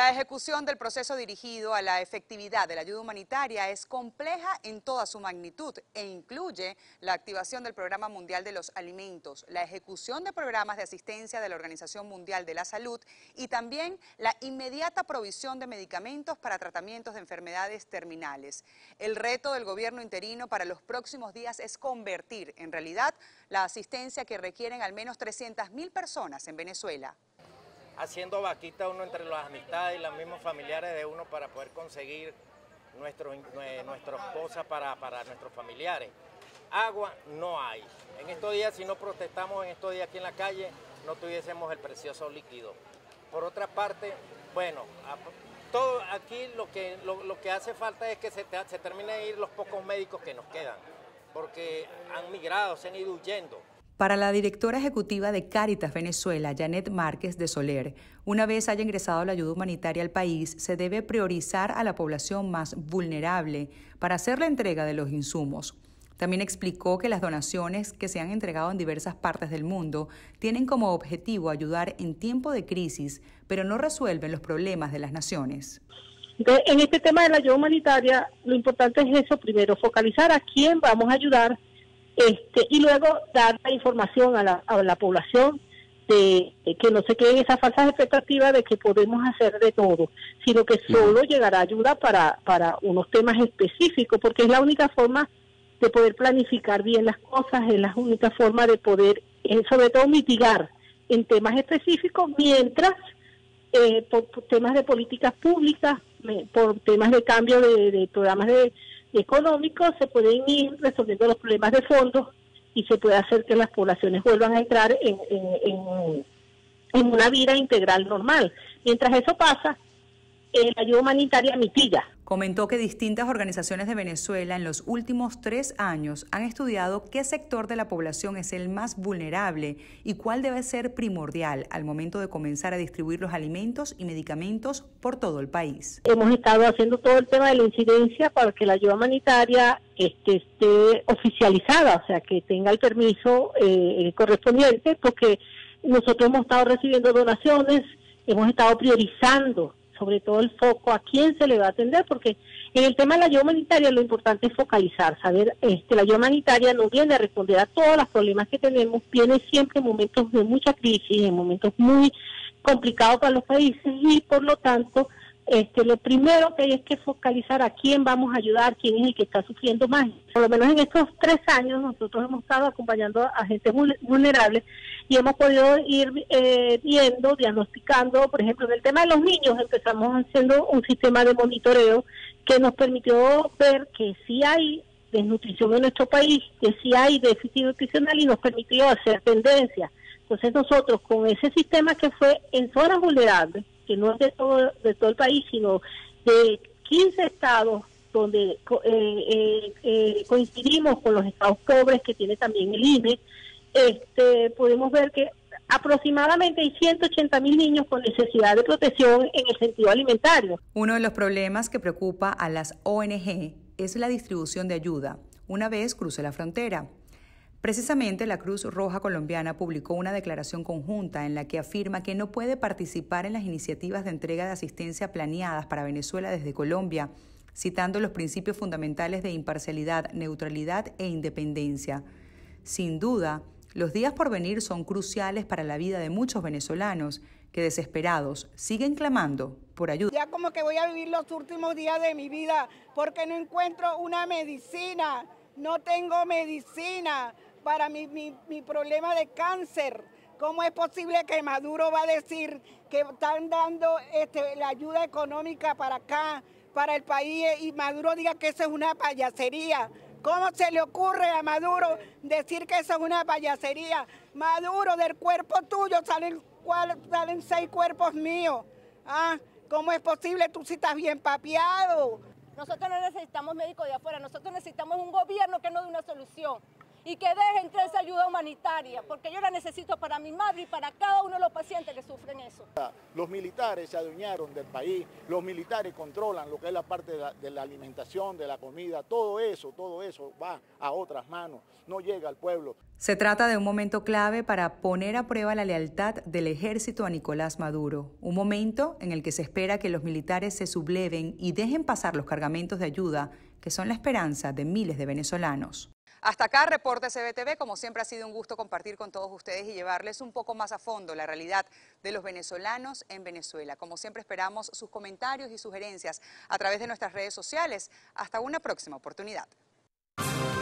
La ejecución del proceso dirigido a la efectividad de la ayuda humanitaria es compleja en toda su magnitud e incluye la activación del Programa Mundial de los Alimentos, la ejecución de programas de asistencia de la Organización Mundial de la Salud y también la inmediata provisión de medicamentos para tratamientos de enfermedades terminales. El reto del gobierno interino para los próximos días es convertir en realidad la asistencia que requieren al menos 300.000 personas en Venezuela. Haciendo vaquita uno entre las amistades y los mismos familiares de uno para poder conseguir nuestras cosas para nuestros familiares. Agua no hay. En estos días, si no protestamos en estos días aquí en la calle, no tuviésemos el precioso líquido. Por otra parte, bueno, todo aquí lo que hace falta es que se terminen de ir los pocos médicos que nos quedan, porque han migrado, se han ido huyendo. Para la directora ejecutiva de Cáritas Venezuela, Janet Márquez de Soler, una vez haya ingresado la ayuda humanitaria al país, se debe priorizar a la población más vulnerable para hacer la entrega de los insumos. También explicó que las donaciones que se han entregado en diversas partes del mundo tienen como objetivo ayudar en tiempo de crisis, pero no resuelven los problemas de las naciones. Entonces, en este tema de la ayuda humanitaria, lo importante es eso, primero, focalizar a quién vamos a ayudar, y luego dar la información a la población de que no se queden esas falsas expectativas de que podemos hacer de todo, sino que solo llegará ayuda para unos temas específicos, porque es la única forma de poder planificar bien las cosas, es la única forma de poder, sobre todo, mitigar en temas específicos, mientras por temas de políticas públicas, por temas de cambio de programas económicos, se pueden ir resolviendo los problemas de fondo y se puede hacer que las poblaciones vuelvan a entrar en una vida integral normal. Mientras eso pasa, la ayuda humanitaria mitiga. Comentó que distintas organizaciones de Venezuela en los últimos 3 años han estudiado qué sector de la población es el más vulnerable y cuál debe ser primordial al momento de comenzar a distribuir los alimentos y medicamentos por todo el país. Hemos estado haciendo todo el tema de la incidencia para que la ayuda humanitaria esté oficializada, o sea, que tenga el permiso correspondiente, porque nosotros hemos estado recibiendo donaciones, hemos estado priorizando sobre todo el foco a quién se le va a atender, porque en el tema de la ayuda humanitaria lo importante es focalizar, saber, la ayuda humanitaria no viene a responder a todos los problemas que tenemos, viene siempre en momentos de mucha crisis, en momentos muy complicados para los países y por lo tanto, lo primero que hay es que focalizar a quién vamos a ayudar, quién es el que está sufriendo más. Por lo menos en estos 3 años nosotros hemos estado acompañando a gente vulnerable y hemos podido ir viendo, diagnosticando, por ejemplo, en el tema de los niños empezamos haciendo un sistema de monitoreo que nos permitió ver que sí hay desnutrición en nuestro país, que sí hay déficit nutricional y nos permitió hacer tendencias. Entonces nosotros con ese sistema que fue en zonas vulnerables, que no es de todo el país, sino de 15 estados donde coincidimos con los estados pobres que tiene también el INE, podemos ver que aproximadamente hay 180.000 niños con necesidad de protección en el sentido alimentario. Uno de los problemas que preocupa a las ONG es la distribución de ayuda una vez cruce la frontera. Precisamente la Cruz Roja Colombiana publicó una declaración conjunta en la que afirma que no puede participar en las iniciativas de entrega de asistencia planeadas para Venezuela desde Colombia, citando los principios fundamentales de imparcialidad, neutralidad e independencia. Sin duda, los días por venir son cruciales para la vida de muchos venezolanos que desesperados siguen clamando por ayuda. Ya como que voy a vivir los últimos días de mi vida porque no encuentro una medicina, no tengo medicina para mi problema de cáncer. ¿Cómo es posible que Maduro va a decir que están dando la ayuda económica para acá, para el país, y Maduro diga que eso es una payasería? ¿Cómo se le ocurre a Maduro decir que eso es una payasería? Maduro, del cuerpo tuyo salen 6 cuerpos míos. ¿Cómo es posible? Tú sí estás bien papeado. Nosotros no necesitamos médicos de afuera, nosotros necesitamos un gobierno que nos dé una solución. y que dejen toda esa ayuda humanitaria, porque yo la necesito para mi madre y para cada uno de los pacientes que sufren eso. Los militares se adueñaron del país, los militares controlan lo que es la parte de la alimentación, de la comida, todo eso va a otras manos, no llega al pueblo. Se trata de un momento clave para poner a prueba la lealtad del ejército a Nicolás Maduro, un momento en el que se espera que los militares se subleven y dejen pasar los cargamentos de ayuda que son la esperanza de miles de venezolanos. Hasta acá, Reporte CBTV. Como siempre ha sido un gusto compartir con todos ustedes y llevarles un poco más a fondo la realidad de los venezolanos en Venezuela. Como siempre esperamos sus comentarios y sugerencias a través de nuestras redes sociales. Hasta una próxima oportunidad.